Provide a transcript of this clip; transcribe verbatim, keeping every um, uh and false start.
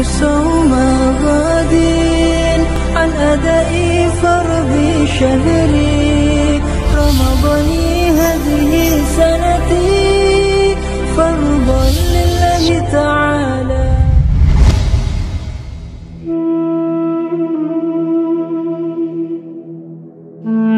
صوم غد عن أداء فرض شهري رمضان هذه سنتي فرضا لله تعالى. Mm-hmm.